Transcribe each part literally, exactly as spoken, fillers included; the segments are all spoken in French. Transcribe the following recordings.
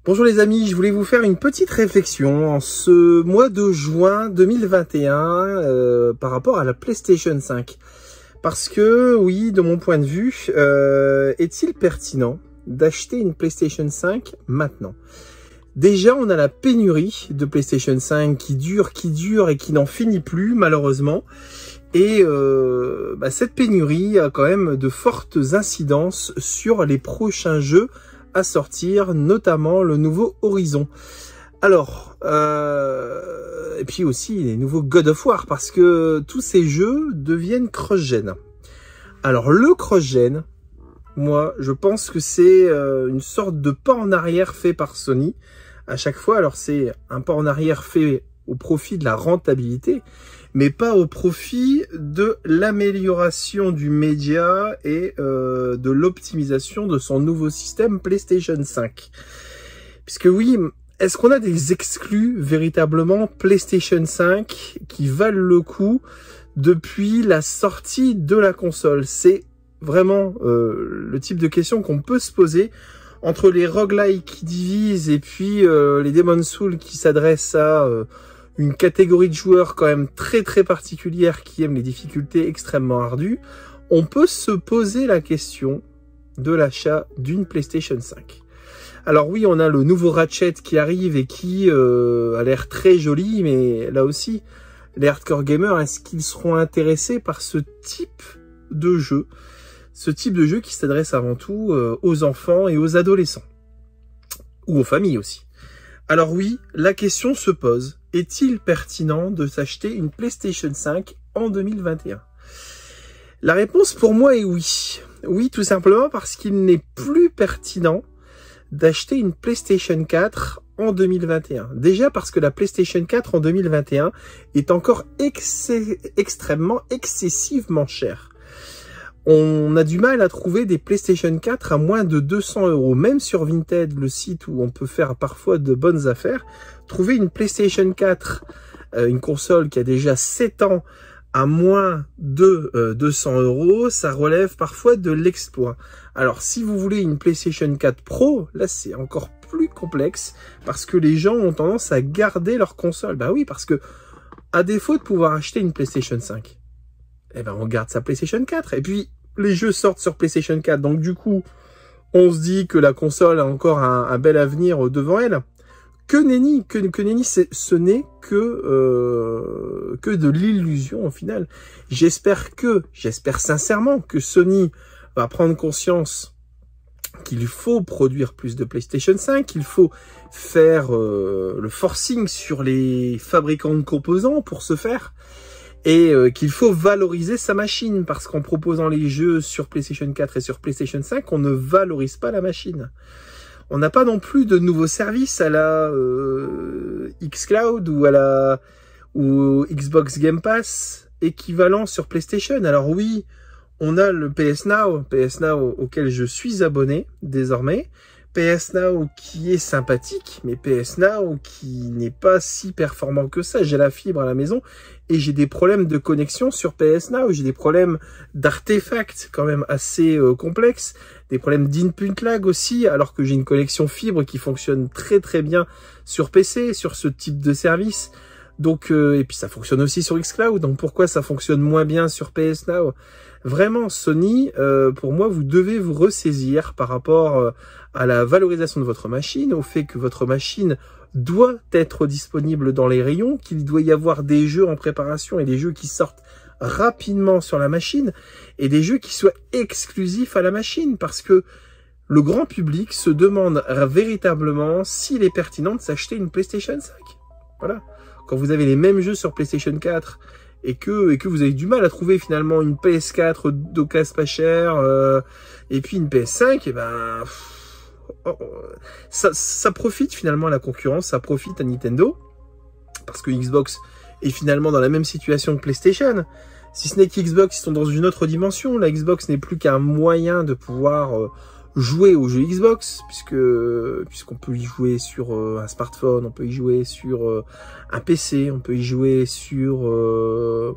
Bonjour les amis, je voulais vous faire une petite réflexion en ce mois de juin deux mille vingt et un euh, par rapport à la PlayStation cinq. Parce que, oui, de mon point de vue, euh, est-il pertinent d'acheter une PlayStation cinq maintenant? Déjà, on a la pénurie de PlayStation cinq qui dure, qui dure et qui n'en finit plus, malheureusement. Et euh, bah, cette pénurie a quand même de fortes incidences sur les prochains jeux à sortir, notamment le nouveau Horizon. Alors, euh, et puis aussi les nouveaux God of War, parce que tous ces jeux deviennent cross-gen. Alors le cross-gen, moi je pense que c'est euh, une sorte de pas en arrière fait par Sony à chaque fois. Alors c'est un pas en arrière fait au profit de la rentabilité, mais pas au profit de l'amélioration du média et euh, de l'optimisation de son nouveau système PlayStation cinq. Puisque oui, est-ce qu'on a des exclus véritablement PlayStation cinq qui valent le coup depuis la sortie de la console? C'est vraiment euh, le type de question qu'on peut se poser entre les roguelikes qui divisent et puis euh, les Demon's Souls qui s'adressent à euh, une catégorie de joueurs quand même très très particulière qui aiment les difficultés extrêmement ardues. On peut se poser la question de l'achat d'une PlayStation cinq. Alors oui, on a le nouveau Ratchet qui arrive et qui euh, a l'air très joli, mais là aussi, les hardcore gamers, est-ce qu'ils seront intéressés par ce type de jeu? Ce type de jeu qui s'adresse avant tout euh, aux enfants et aux adolescents. Ou aux familles aussi. Alors oui, la question se pose. Est-il pertinent de s'acheter une PlayStation cinq en deux mille vingt et un? La réponse pour moi est oui. Oui, tout simplement parce qu'il n'est plus pertinent d'acheter une PlayStation quatre en deux mille vingt et un. Déjà parce que la PlayStation quatre en deux mille vingt et un est encore ex extrêmement, excessivement chère. On a du mal à trouver des PlayStation quatre à moins de deux cents euros. Même sur Vinted, le site où on peut faire parfois de bonnes affaires, trouver une PlayStation quatre, euh, une console qui a déjà sept ans, à moins de euh, deux cents euros, ça relève parfois de l'exploit. Alors, si vous voulez une PlayStation quatre Pro, là, c'est encore plus complexe parce que les gens ont tendance à garder leur console. Bah oui, parce que à défaut de pouvoir acheter une PlayStation cinq, eh ben, on garde sa PlayStation quatre. Et puis, les jeux sortent sur PlayStation quatre. Donc, du coup, on se dit que la console a encore un, un bel avenir devant elle. Que nenni, que, que nenni, ce n'est que, euh, que de l'illusion au final. J'espère que, j'espère sincèrement que Sony va prendre conscience qu'il faut produire plus de PlayStation cinq, qu'il faut faire euh, le forcing sur les fabricants de composants pour ce faire, et euh, qu'il faut valoriser sa machine, parce qu'en proposant les jeux sur PlayStation quatre et sur PlayStation cinq, on ne valorise pas la machine. On n'a pas non plus de nouveaux services à la euh, xCloud ou à la ou Xbox Game Pass équivalent sur PlayStation. Alors oui, on a le P S Now, P S Now auquel je suis abonné désormais. P S Now qui est sympathique, mais P S Now qui n'est pas si performant que ça. J'ai la fibre à la maison et j'ai des problèmes de connexion sur P S Now. J'ai des problèmes d'artefacts quand même assez euh, complexes, des problèmes d'input lag aussi, alors que j'ai une connexion fibre qui fonctionne très très bien sur P C, sur ce type de service. Donc, euh, et puis ça fonctionne aussi sur xCloud, donc pourquoi ça fonctionne moins bien sur P S Now? Vraiment, Sony, euh, pour moi, vous devez vous ressaisir par rapport euh, à la valorisation de votre machine, au fait que votre machine doit être disponible dans les rayons, qu'il doit y avoir des jeux en préparation et des jeux qui sortent rapidement sur la machine, et des jeux qui soient exclusifs à la machine, parce que le grand public se demande véritablement s'il est pertinent de s'acheter une PlayStation cinq. Voilà. Quand vous avez les mêmes jeux sur PlayStation quatre et que, et que vous avez du mal à trouver finalement une P S quatre d'occasion pas chère euh, et puis une P S cinq, et ben oh, ça, ça profite finalement à la concurrence, ça profite à Nintendo, parce que Xbox est finalement dans la même situation que PlayStation. Si ce n'est qu'Xbox, ils sont dans une autre dimension. La Xbox n'est plus qu'un moyen de pouvoir euh, jouer aux jeux Xbox, puisque puisqu'on peut y jouer sur euh, un smartphone, on peut y jouer sur euh, un P C, on peut y jouer sur euh,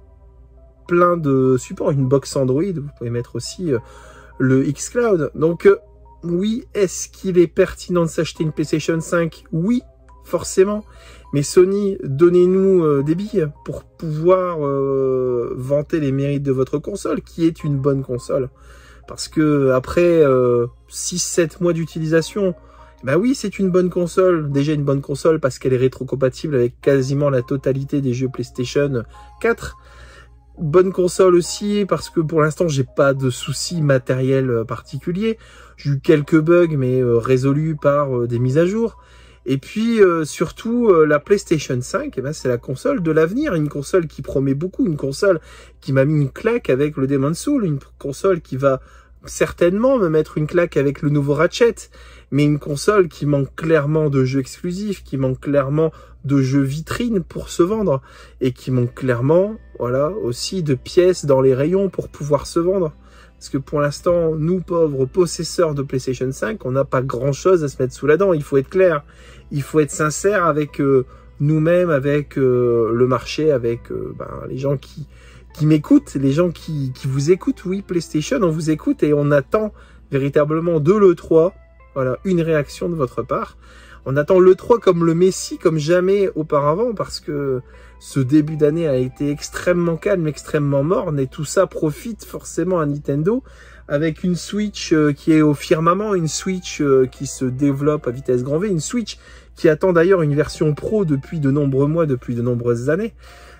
plein de supports, une box Android, vous pouvez mettre aussi euh, le xCloud. Donc euh, oui, est-ce qu'il est pertinent de s'acheter une PlayStation cinq? Oui, forcément. Mais Sony, donnez-nous euh, des billes pour pouvoir euh, vanter les mérites de votre console, qui est une bonne console. Parce que après euh, six sept mois d'utilisation, bah oui, c'est une bonne console. Déjà une bonne console parce qu'elle est rétrocompatible avec quasiment la totalité des jeux PlayStation quatre. Bonne console aussi parce que pour l'instant, j'ai pas de soucis matériels particuliers. J'ai eu quelques bugs, mais euh, résolus par euh, des mises à jour. Et puis euh, surtout euh, la PlayStation cinq, eh ben, c'est la console de l'avenir, une console qui promet beaucoup, une console qui m'a mis une claque avec le Demon's Souls, une console qui va certainement me mettre une claque avec le nouveau Ratchet, mais une console qui manque clairement de jeux exclusifs, qui manque clairement de jeux vitrines pour se vendre, et qui manque clairement, voilà, aussi de pièces dans les rayons pour pouvoir se vendre. Parce que pour l'instant, nous, pauvres possesseurs de PlayStation cinq, on n'a pas grand-chose à se mettre sous la dent. Il faut être clair, il faut être sincère avec euh, nous-mêmes, avec euh, le marché, avec euh, ben, les gens qui, qui m'écoutent, les gens qui, qui vous écoutent. Oui, PlayStation, on vous écoute et on attend véritablement de l'E trois, voilà, une réaction de votre part. On attend l'E trois comme le Messie, comme jamais auparavant, parce que ce début d'année a été extrêmement calme, extrêmement morne, et tout ça profite forcément à Nintendo, avec une Switch qui est au firmament, une Switch qui se développe à vitesse grand V, une Switch qui attend d'ailleurs une version pro depuis de nombreux mois, depuis de nombreuses années.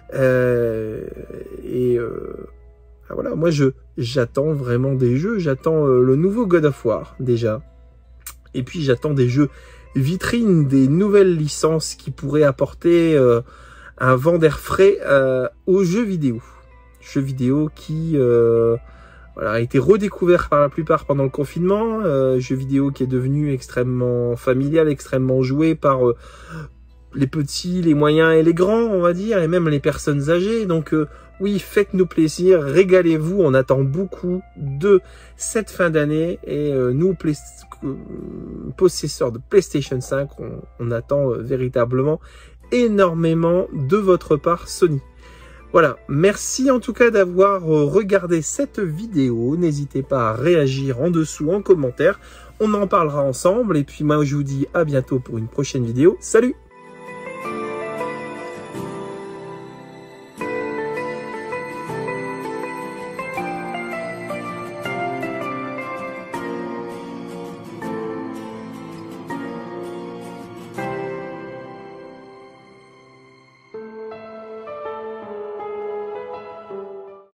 Euh, et euh, voilà, moi je j'attends vraiment des jeux, j'attends euh, le nouveau God of War déjà, et puis j'attends des jeux vitrine, des nouvelles licences qui pourraient apporter euh, un vent d'air frais euh, aux jeux vidéo. Jeux vidéo qui euh, voilà, a été redécouvert par la plupart pendant le confinement. Euh, jeux vidéo qui est devenu extrêmement familial, extrêmement joué par euh, les petits, les moyens et les grands, on va dire, et même les personnes âgées. Donc euh, oui, faites-nous plaisir, régalez-vous. On attend beaucoup de cette fin d'année et euh, nous, Play possesseurs de PlayStation cinq, on, on attend euh, véritablement énormément de votre part, Sony. Voilà, merci en tout cas d'avoir euh, regardé cette vidéo. N'hésitez pas à réagir en dessous en commentaire. On en parlera ensemble et puis moi je vous dis à bientôt pour une prochaine vidéo. Salut!